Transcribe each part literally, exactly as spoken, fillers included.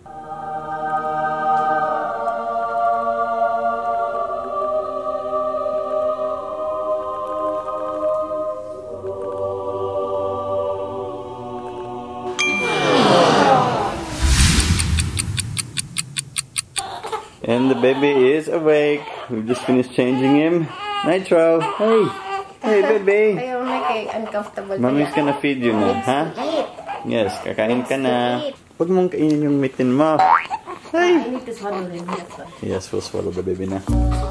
And the baby is awake. We just finished changing him. Nitro, hey, hey baby. Ayaw na kay uncomfortable. Mommy's gonna feed you now, ha? Huh? Yes, kakain ka na. Huwag mong kainin yung mitin mo. Hey. I need to swallow him. Yes, we'll swallow the baby na.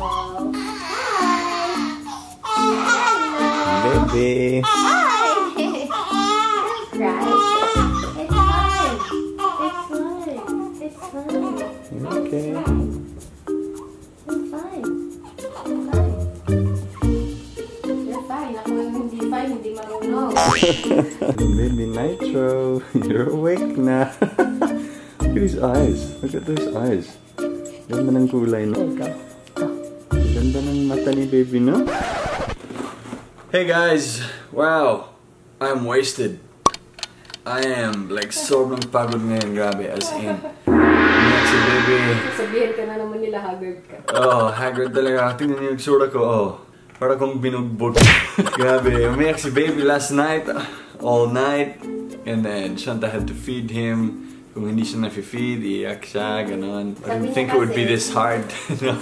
Baby. Okay. Baby Nitro, you're awake now. Look at his eyes. Look at those eyes. Ganda ng kulay, no? Ganda ng mata ni baby, no? Hey guys! Wow! I'm wasted. I am like sobrang pagod ngayon, grabe, as in. Si baby. Sabihin ka na naman nila, haggard ka. Oh, haggard talaga. Tingnan niyo yung sura ko, oh. Para kong binugbog. Grabe, umiyak si baby last night, all night. And then, Shanta had to feed him. Kung hindi siya na-feed, iyak siya, ganon. I didn't think it would be this hard. No?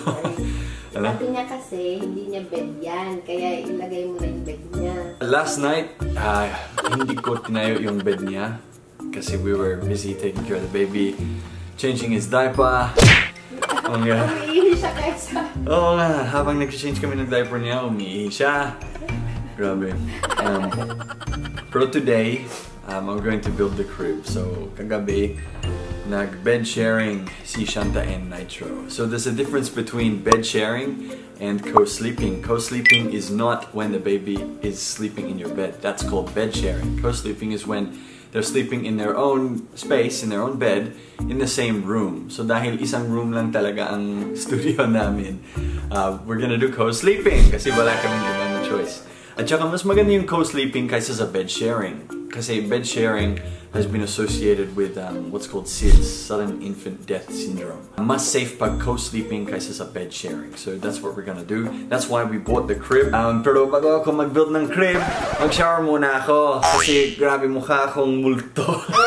Sabi niya kasi, hindi niya bed yan. Kaya ilagay mo na yung bed niya. Last night, uh, hindi ko tinayo yung bed niya. Kasi we were busy taking care of the baby. Changing his diaper. Oh, nga. Umiihi siya kaysa. Oo nga, habang nag-change kami ng diaper niya, umiihi siya. Grabe. Um, pero today, um, I'm going to build the crib. So, kagabi, nag-bed sharing si Shanta and Nitro. So, there's a difference between bed sharing and co-sleeping. Co-sleeping is not when the baby is sleeping in your bed. That's called bed sharing. Co-sleeping is when they're sleeping in their own space, in their own bed, in the same room. So dahil isang room lang talaga ang studio namin, uh, we're gonna do co-sleeping kasi wala kaming ibang choice. At saka mas maganda yung co-sleeping kaysa sa bed sharing. Kasi bed sharing has been associated with um, what's called S I D S, Sudden Infant Death Syndrome. Mas safe pag co-sleeping kaysa sa bed sharing. So that's what we're gonna do. That's why we bought the crib. Um, pero bago ako mag-build ng crib, mag-shower muna ako. Kasi grabe mukha akong multo.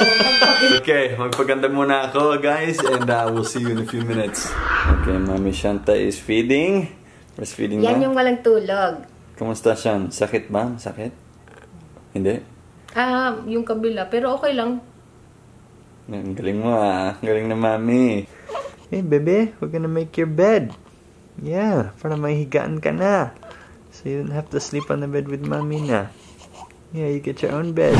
Okay, magpaganda muna ako guys. And uh, we'll see you in a few minutes. Okay, Mami Shanta is feeding. Breastfeeding na. Yan yung walang tulog. Kumusta siya? Sakit ba? Sakit? Hindi? Ah, yung kabila. Pero okay lang. Ang galing mo ah. Ang galing na mami. Hey bebe, we're gonna make your bed. Yeah, para mahigaan ka na. So you don't have to sleep on the bed with mommy na. Yeah, you get your own bed.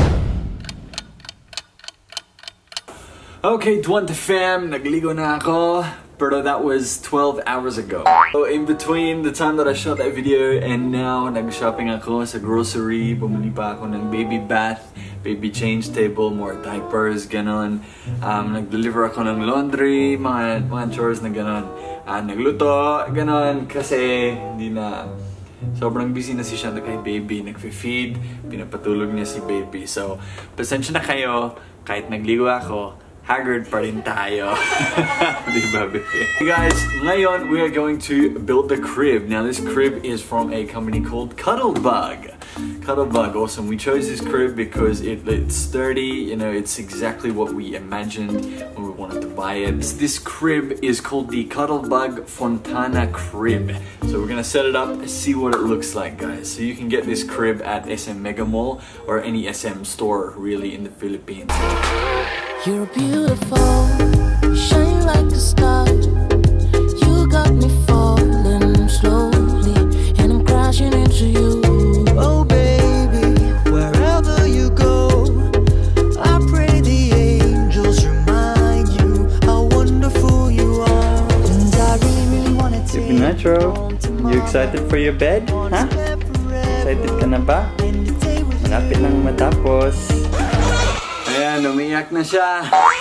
Okay, Twente fam, nagligo na ako. Pero that was twelve hours ago. So in between the time that I shot that video and now, nag-shopping ako sa grocery. Bumili pa ako ng baby bath, baby change table, more diapers, ganon. Um, nag-deliver ako ng laundry, mga, mga chores na ganon. Uh, nagluto, ganon. Kasi hindi na... Sobrang busy na si Shanta kay baby. Nag-feed, pinapatulog niya si baby. So, pasensya na kayo, kahit nagligo ako, haggard pa rin tayo. Diba, baby? Hey guys, ngayon we are going to build the crib. Now this crib is from a company called Cuttlebug. Cuttlebug, awesome. We chose this crib because it, it's sturdy, you know, it's exactly what we imagined when we wanted to buy it. This crib is called the Cuttlebug Fontana Crib. So we're gonna set it up, see what it looks like, guys. So you can get this crib at S M Mega Mall or any S M store really in the Philippines. You're beautiful, you shine like a star. You got me falling slowly, and I'm crashing into you. Oh baby, wherever you go, I pray the angels remind you how wonderful you are. And I really, really wanna take you Nitro, you excited for your bed? Huh? Excited ka na ba? Malapit nang matapos. Ayan, umiyak na siya.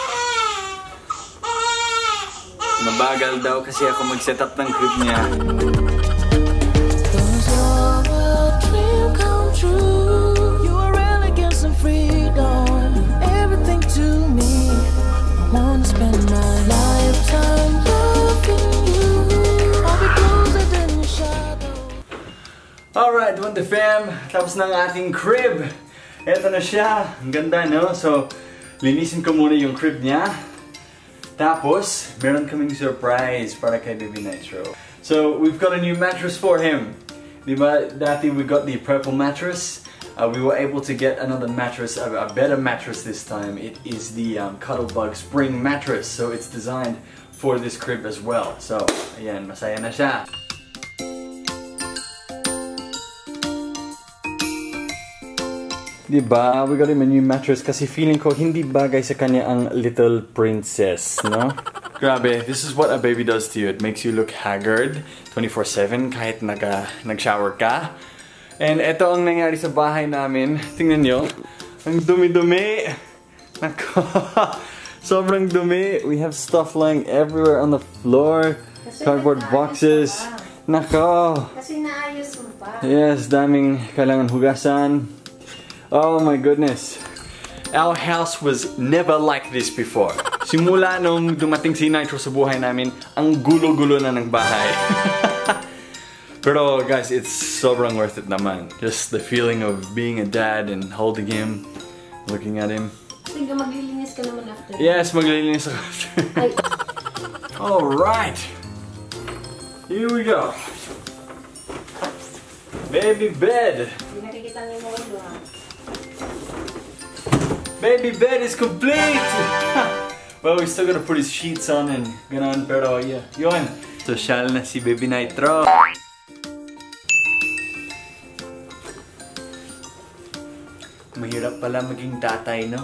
Mabagal daw kasi ako mag-set up ng crib niya. Everything to me, I wanna spend my Duante fam, tapos na ang ating crib. Eto na siya. Ang ganda, no? So, linisin ko muna yung crib niya. Tapos, meron kaming surprise para kay Baby Nitro. So, we've got a new mattress for him. Diba, dati we got the purple mattress. Uh, we were able to get another mattress, a, a better mattress this time. It is the um, Cuddlebug Spring mattress. So, it's designed for this crib as well. So, ayan, masaya na siya. Diba? We got him a new mattress kasi feeling ko hindi bagay sa kanya ang little princess, no? Grabe, this is what a baby does to you. It makes you look haggard twenty-four seven kahit naga, nag-shower ka. And ito ang nangyari sa bahay namin. Tingnan nyo. Ang dumi-dumi. Nako. Sobrang dumi. We have stuff lying everywhere on the floor. Kasi cardboard boxes. Nako. Kasi naayos mo pa. Yes, daming kailangan hugasan. Oh my goodness. Our house was never like this before. Simula nung dumating si Nitro sa buhay namin, ang gulo-gulo na ng bahay. Pero guys, it's sobrang worth it naman. Just the feeling of being a dad and holding him, looking at him. Sige, maglilinis ka naman after. Yes, maglilinis ako after. Alright. Here we go. Baby bed. Hindi nakikita niyo mo ulo, ha? Baby bed is complete! Well, we still gotta put his sheets on and ganon, pero yeah, yun. Social na si Baby Nitro. Mahirap pala maging tatay, no?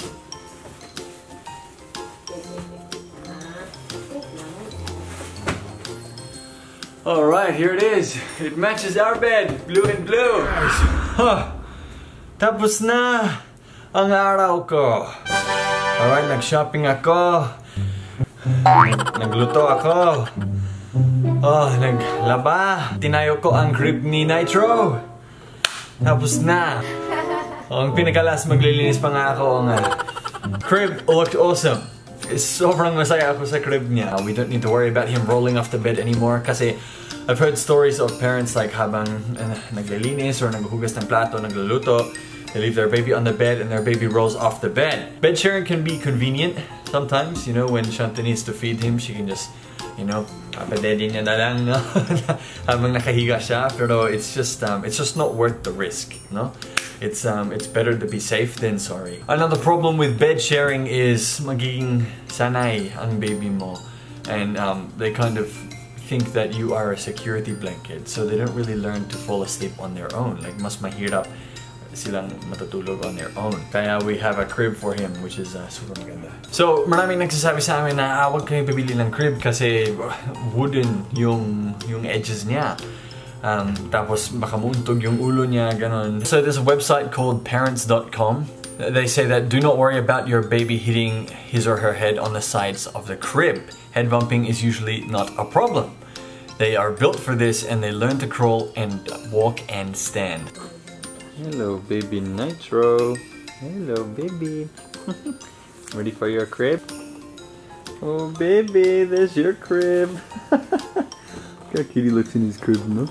Alright, here it is. It matches our bed, blue and blue. Huh. Tapos na ang araw ko. Alright, nag-shopping ako. Nagluto ako. Oh, naglaba. Tinayo ko ang crib ni Nitro. Tapos na. Oh, ang pinakalas, maglilinis pa nga ako. Ang uh, crib looked awesome. Sobrang masaya ako sa crib niya. We don't need to worry about him rolling off the bed anymore. Kasi I've heard stories of parents like habang uh, naglilinis or naghuhugas ng plato, nagluluto, they leave their baby on the bed and their baby rolls off the bed. Bed sharing can be convenient sometimes, you know, when Shanta needs to feed him, she can just, you know, papadedi niya na lang, no? Habang nakahiga siya. Pero it's just, um, it's just not worth the risk, no? It's, um, it's better to be safe than sorry. Another problem with bed sharing is magiging sanay ang baby mo. And um, they kind of think that you are a security blanket. So they don't really learn to fall asleep on their own. Like, mas mahirap silang matutulog on their own. Kaya we have a crib for him, which is uh, super maganda. So, maraming nagsasabi sa amin na ah, wag kayo bibili ng crib kasi wooden yung, yung edges niya. Um, tapos makamuntog yung ulo niya, ganon. So there's a website called parents dot com. They say that do not worry about your baby hitting his or her head on the sides of the crib. Head bumping is usually not a problem. They are built for this and they learn to crawl and walk and stand. Hello, Baby Nitro. Hello, baby. Ready for your crib? Oh, baby, there's your crib. Look how Kitty looks in his crib, no?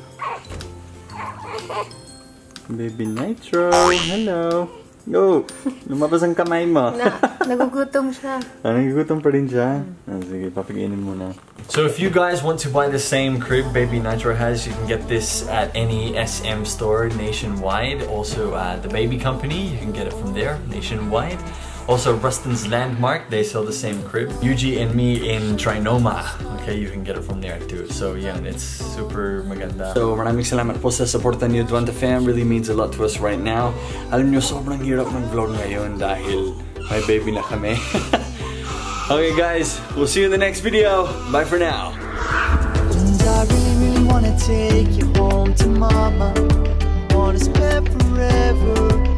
Baby Nitro, hello. Go! Lumabas ang kamay mo. Na, nagugutom siya. Ah, nagugutom pa rin siya? Ah, sige, papagiinin muna. So if you guys want to buy the same crib Baby Nitro has, you can get this at any S M store nationwide. Also uh, the Baby Company, you can get it from there nationwide. Also Ruston's Landmark, they sell the same crib. Yuji and me in Trinoma, okay, you can get it from there too. So yeah, it's super maganda. So maraming salamat po sa supportan niyo, Duante fam. Really means a lot to us right now. Alam niyo, sobrang hirap mag-vlog ngayon dahil may baby na kami. Okay guys, we'll see you in the next video. Bye for now. And I really, really wanna take you home to mama. Wanna spend forever.